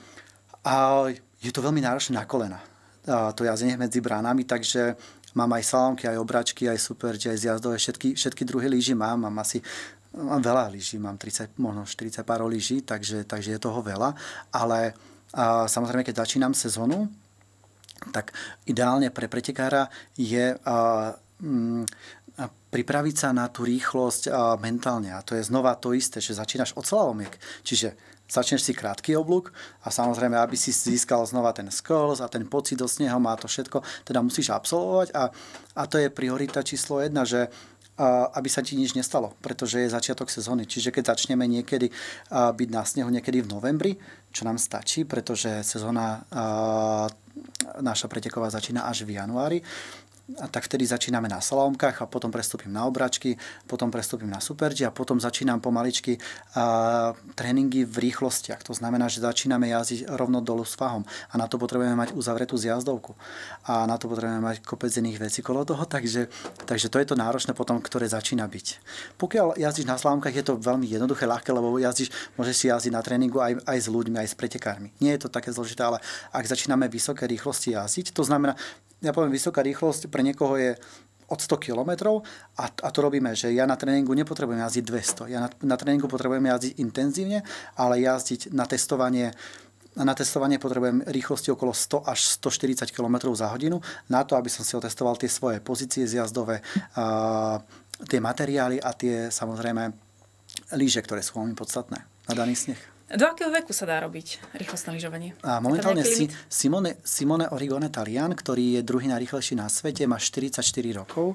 A je to veľmi náročné na kolena, to jazdenie medzi bránami, takže mám aj slalomky, aj obračky, aj super, aj zjazdové, všetky, všetky druhy lyží mám, mám asi mám veľa lyží, mám tridsať, možno štyridsať pár lyží, takže, takže je toho veľa, ale a, samozrejme, keď začínam sezónu, tak ideálne pre pretekára je a, mm, a pripraviť sa na tú rýchlosť a, mentálne. A to je znova to isté, že začínaš od slalomiek. Čiže začneš si krátky oblúk a samozrejme, aby si získal znova ten sklz a ten pocit do snehom a to všetko, teda musíš absolvovať a, a to je priorita číslo jedna, že a, aby sa ti nič nestalo, pretože je začiatok sezóny. Čiže keď začneme niekedy a, byť na snehu niekedy v novembri, čo nám stačí, pretože sezóna a, naša preteková začína až v januári, tak vtedy začíname na slalomkách a potom prestúpim na obračky, potom prestúpim na super G a potom začínam pomaličky a, tréningy v rýchlostiach. To znamená, že začíname jazdiť rovno dolu s fahom a na to potrebujeme mať uzavretú zjazdovku a na to potrebujeme mať kopec iných vecí kolo toho, takže, takže to je to náročné potom, ktoré začína byť. Pokiaľ jazdíš na slalomkách, je to veľmi jednoduché, ľahké, lebo jazdíš, môžeš si jazdiť na tréningu aj, aj s ľuďmi, aj s pretekármi. Nie je to také zložité, ale ak začíname vysoké rýchlosti jazdiť, to znamená, ja poviem, vysoká rýchlosť pre niekoho je od sto kilometrov a, a to robíme, že ja na tréningu nepotrebujem jazdiť dvesto. Ja na, na tréningu potrebujem jazdiť intenzívne, ale jazdiť na testovanie na testovanie potrebujem rýchlosti okolo sto až stoštyridsať kilometrov za hodinu na to, aby som si otestoval tie svoje pozície zjazdové, a, tie materiály a tie samozrejme lyže, ktoré sú veľmi podstatné na daný sneh. Do akého veku sa dá robiť rýchlostné lyžovanie? A momentálne si, Simone, Simone Origone Talian, ktorý je druhý najrýchlejší na svete, má štyridsaťštyri rokov.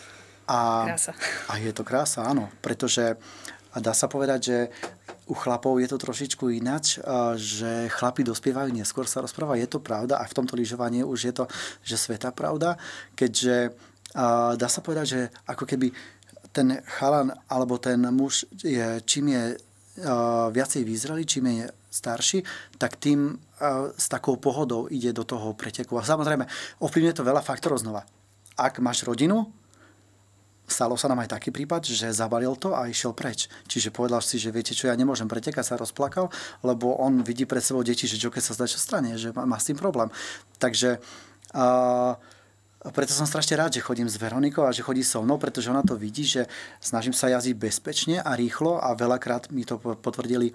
A, krása. A je to krása, áno. Pretože dá sa povedať, že u chlapov je to trošičku ináč, že chlapi dospievajú neskôr, sa rozpráva. Je to pravda a v tomto lyžovaní už je to, že svätá pravda, keďže dá sa povedať, že ako keby ten chalan alebo ten muž, je, čím je viacej vyzreli, čím je starší, tak tým s takou pohodou ide do toho preteku. A samozrejme, ovplyvňuje to veľa faktorov znova. Ak máš rodinu, stalo sa nám aj taký prípad, že zabalil to a išiel preč. Čiže povedal si, že viete čo, ja nemôžem pretekať, sa rozplakal, lebo on vidí pred sebou deti, že čo keď sa zdá, čo strane, že má, má s tým problém. Takže uh, preto som strašne rád, že chodím s Veronikou a že chodí so mnou, pretože ona to vidí, že snažím sa jazdiť bezpečne a rýchlo a veľakrát mi to potvrdili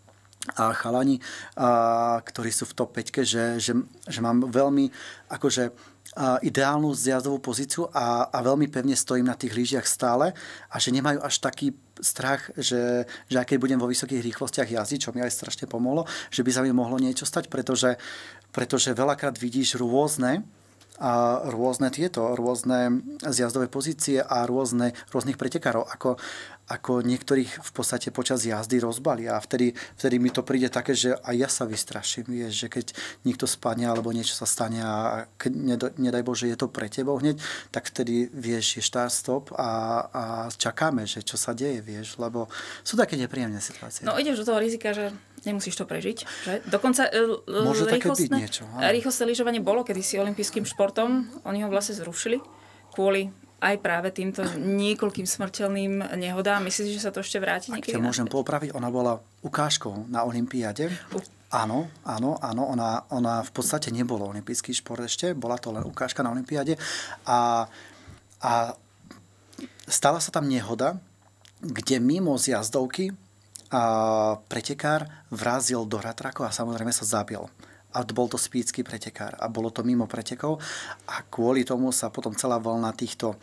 a chalani, a, ktorí sú v top päťke, že, že, že mám veľmi akože a, ideálnu zjazdovú pozíciu a, a veľmi pevne stojím na tých lyžiach stále a že nemajú až taký strach, že, že aj keď budem vo vysokých rýchlostiach jazdiť, čo mi aj strašne pomohlo, že by sa mi mohlo niečo stať, pretože, pretože veľakrát vidíš rôzne a rôzne tieto, rôzne zjazdové pozície a rôzne, rôznych pretekárov, ako, ako niektorých v podstate počas jazdy rozbalia. A vtedy, vtedy mi to príde také, že aj ja sa vystraším, vieš, že keď niekto spadne alebo niečo sa stane a keď, nedaj Bože, je to pre tebou hneď, tak vtedy, vieš, je štart, stop a, a čakáme, že čo sa deje, vieš, lebo sú také nepríjemné situácie. No ideš do toho rizika, že nemusíš to prežiť, že? Dokonca Môže rýchlostné, niečo, rýchlostné lyžovanie bolo kedysi olympijským športom. Oni ho vlastne zrušili kvôli aj práve týmto niekoľkým smrteľným nehodám. Myslíš, že sa to ešte vráti niekedy? Ak ťa môžem popraviť, ona bola ukážkou na olympiáde. Uh. Áno, áno, áno. Ona, ona v podstate nebola olympijský šport ešte. Bola to len ukážka na olympiáde. A, a stala sa tam nehoda, kde mimo zjazdovky a pretekár vrazil do ratrakov a samozrejme sa zabil. A bol to spícky pretekár a bolo to mimo pretekov a kvôli tomu sa potom celá vlna týchto,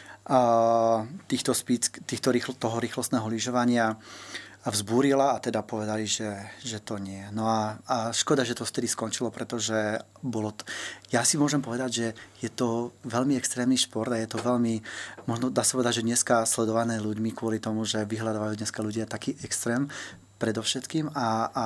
uh, týchto, spíck, týchto rýchlo, toho rýchlostného lyžovania vzbúrila a teda povedali, že, že to nie. No a, a škoda, že to vtedy skončilo, pretože bolo to... Ja si môžem povedať, že je to veľmi extrémny šport a je to veľmi, možno dá sa povedať, že dneska sledované ľuďmi kvôli tomu, že vyhľadávajú dneska ľudia taký extrém predovšetkým a, a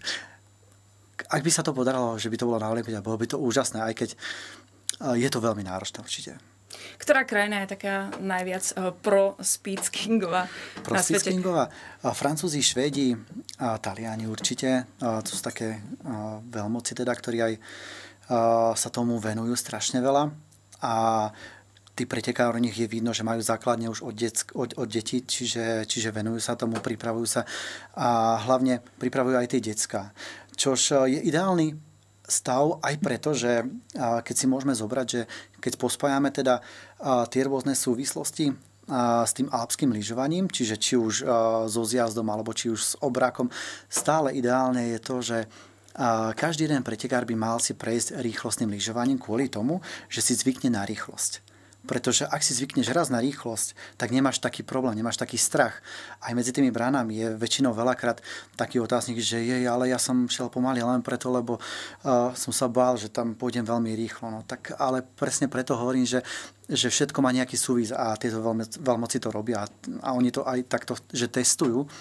ak by sa to podarilo, že by to bolo na olympiáde, bolo by to úžasné, aj keď je to veľmi náročné určite. Ktorá krajina je taká najviac uh, pro-speedskiingová pro na svete? Pro-speedskiingová? Francúzi, Švédi, a Taliani určite. A to sú také a, veľmoci, teda, ktorí aj a, sa tomu venujú strašne veľa. A tí pretekári, nich je vidno, že majú základne už od, detsk, od, od detí, čiže, čiže venujú sa tomu, pripravujú sa. A hlavne pripravujú aj tie decká. Čož je ideálny stav aj preto, že keď si môžeme zobrať, že keď pospájame teda tie rôzne súvislosti s tým alpským lyžovaním, čiže či už so zjazdom alebo či už s obrákom, stále ideálne je to, že každý jeden pretekár by mal si prejsť rýchlostným lyžovaním kvôli tomu, že si zvykne na rýchlosť. Pretože ak si zvykneš raz na rýchlosť, tak nemáš taký problém, nemáš taký strach. Aj medzi tými bránami je väčšinou veľakrát taký otáznik, že je, ale ja som šiel pomaly len preto, lebo uh, som sa bál, že tam pôjdem veľmi rýchlo. No, tak, ale presne preto hovorím, že, že všetko má nejaký súvis a tieto veľmoci to robia. A oni to aj takto, že testujú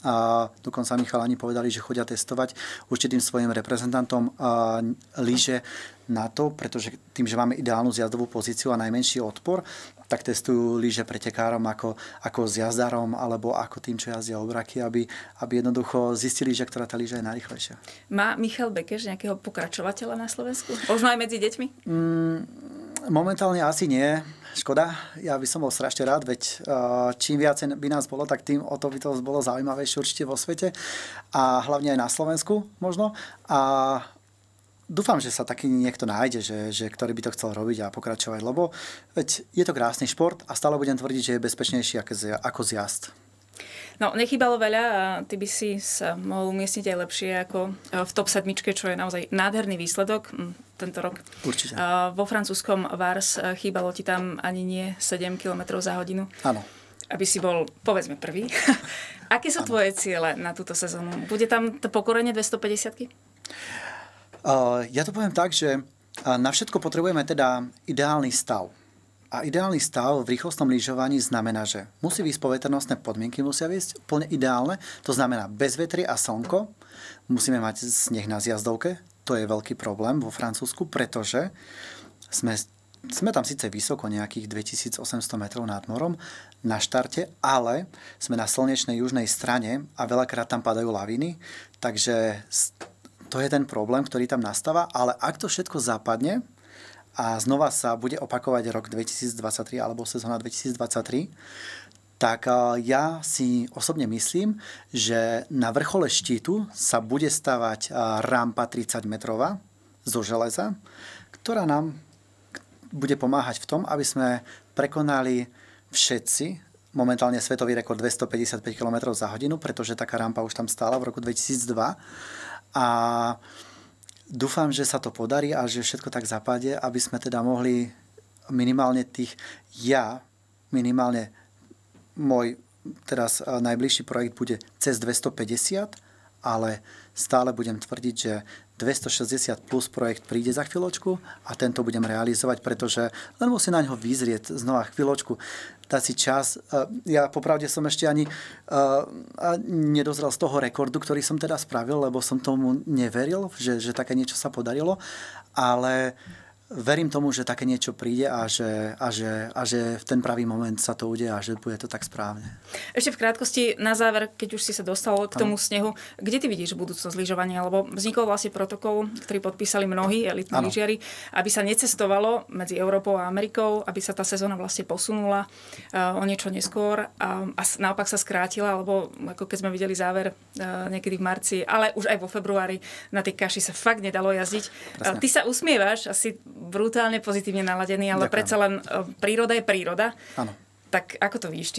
A dokonca mi chalani povedali, že chodia testovať určitým svojim reprezentantom lyže na to, pretože tým, že máme ideálnu zjazdovú pozíciu a najmenší odpor, tak testujú lyže pretekárom ako, ako s jazdárom alebo ako tým, čo jazdia obraky, aby, aby jednoducho zistili, že ktorá tá lyža je najrýchlejšia. Má Michal Bekeš nejakého pokračovateľa na Slovensku? Možno aj medzi deťmi? Mm, momentálne asi nie. Škoda. Ja by som bol strašne rád, veď čím viacej by nás bolo, tak tým o to by to bolo zaujímavejšie určite vo svete a hlavne aj na Slovensku možno. A dúfam, že sa taký niekto nájde, že, že ktorý by to chcel robiť a pokračovať, lebo veď je to krásny šport a stále budem tvrdiť, že je bezpečnejší ako zjazd. No, nechýbalo veľa a ty by si sa mohol umiestniť aj lepšie ako v top sedmičke, čo je naozaj nádherný výsledok tento rok. Určite. Vo francúzskom Vars chýbalo ti tam ani nie sedem kilometrov za hodinu. Áno. Aby si bol, povedzme, prvý. Aké sú ano. Tvoje ciele na túto sezónu? Bude tam to pokorenie dvestopäťdesiatky? Uh, ja to poviem tak, že na všetko potrebujeme teda ideálny stav. A ideálny stav v rýchlostnom lyžovaní znamená, že musí výsť poveternostné podmienky, musia výsť plne ideálne, to znamená bez vetry a slnko. Musíme mať sneh na zjazdovke, to je veľký problém vo Francúzsku, pretože sme, sme tam síce vysoko, nejakých dvetisícosemsto metrov nad morom na štarte, ale sme na slnečnej južnej strane a veľakrát tam padajú laviny, takže to je ten problém, ktorý tam nastáva, ale ak to všetko zapadne, a znova sa bude opakovať rok dvetisícdvadsaťtri alebo sezóna dvetisícdvadsaťtri, tak ja si osobne myslím, že na vrchole štítu sa bude stavať rampa tridsať metrová zo železa, ktorá nám bude pomáhať v tom, aby sme prekonali všetci momentálne svetový rekord dvestopäťdesiatpäť kilometrov za hodinu, pretože taká rampa už tam stála v roku dvetisícdva. A dúfam, že sa to podarí a že všetko tak zapadne, aby sme teda mohli minimálne tých, ja minimálne môj teraz najbližší projekt bude cez dvestopäťdesiat, ale stále budem tvrdiť, že dvestošesťdesiat plus projekt príde za chvíľočku a tento budem realizovať, pretože len musí na ňo vyzrieť znova chvíľočku, dať si čas. Ja popravde som ešte ani uh, nedozrel z toho rekordu, ktorý som teda spravil, lebo som tomu neveril, že, že také niečo sa podarilo, ale verím tomu, že také niečo príde a že, a, že, a že v ten pravý moment sa to udeje a že bude to tak správne. Ešte v krátkosti na záver, keď už si sa dostal k tomu snehu, kde ty vidíš budúcnosť lyžovania? Lebo vznikol vlastne protokol, ktorý podpísali mnohí elitní lyžiari, aby sa necestovalo medzi Európou a Amerikou, aby sa tá sezóna vlastne posunula uh, o niečo neskôr a, a naopak sa skrátila, lebo ako keď sme videli záver uh, niekedy v marci, ale už aj vo februári na tej kaši sa fakt nedalo jazdiť. Uh, ty sa usmievaš, asi brutálne pozitívne naladený, ale Ďakujem. predsa len príroda je príroda. Áno. Tak ako to vidíš ty?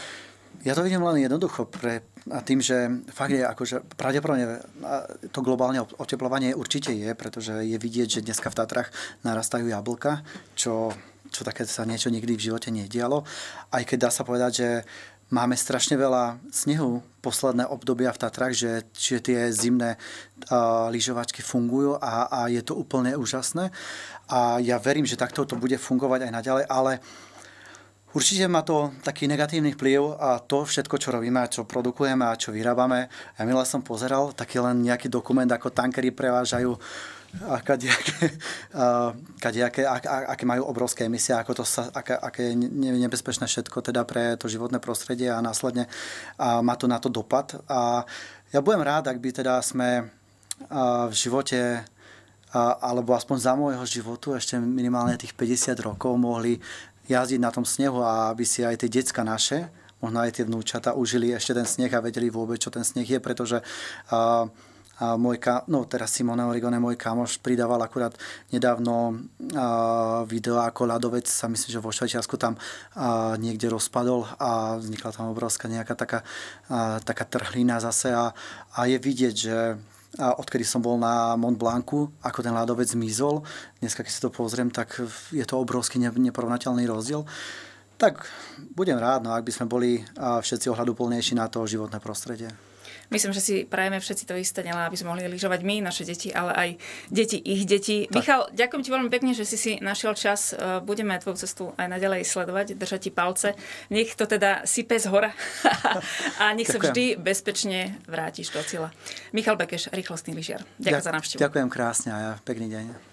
Ja to vidím len jednoducho pre, a tým, že fakt je akože pravdepodobne to globálne oteplovanie určite je, pretože je vidieť, že dneska v Tatrách narastajú jablka, čo, čo také sa niečo nikdy v živote nedialo. Aj keď dá sa povedať, že máme strašne veľa snehu posledné obdobia v Tatrách, že, že tie zimné uh, lyžovačky fungujú a, a je to úplne úžasné. A ja verím, že takto to bude fungovať aj naďalej, ale určite má to taký negatívny vplyv a to všetko, čo robíme a čo produkujeme a čo vyrábame. Ja milé som pozeral taký len nejaký dokument, ako tankery prevážajú a kadejaké, a kadejaké, a, a, aké majú obrovské emisie, ako to sa, aké, aké je nebezpečné všetko teda pre to životné prostredie a následne a má to na to dopad. A ja budem rád, ak by teda sme v živote a, alebo aspoň za môjho životu ešte minimálne tých päťdesiat rokov mohli jazdiť na tom snehu a aby si aj tie decka naše, možno aj tie vnúčata, užili ešte ten sneh a vedeli vôbec, čo ten sneh je, pretože a, a môj ka, no teraz Simone Origone, môj kamoš, pridával akurát nedávno a, video, ako ľadovec sa myslím, že vo Švajčiarsku tam a, niekde rozpadol a vznikla tam obrovská nejaká taká, a, taká trhlina zase a, a je vidieť, že a odkedy som bol na Mont Blancu, ako ten ľadovec zmizol. Dneska, keď si to pozriem, tak je to obrovský neporovnateľný rozdiel. Tak budem rád, no, ak by sme boli všetci ohľaduplnejší na to životné prostredie. Myslím, že si prajeme všetci to isté, nielen aby sme mohli lyžovať my, naše deti, ale aj deti ich detí. Tak. Michal, ďakujem ti veľmi pekne, že si si našiel čas. Budeme tvoju cestu aj naďalej sledovať, držať ti palce. Nech to teda sype z hora a nech ďakujem. Sa vždy bezpečne vrátiš do cieľa. Michal Bekeš, rýchlostný lyžiar. Ďakujem Ďak, za návštevu. Ďakujem krásne a ja pekný deň.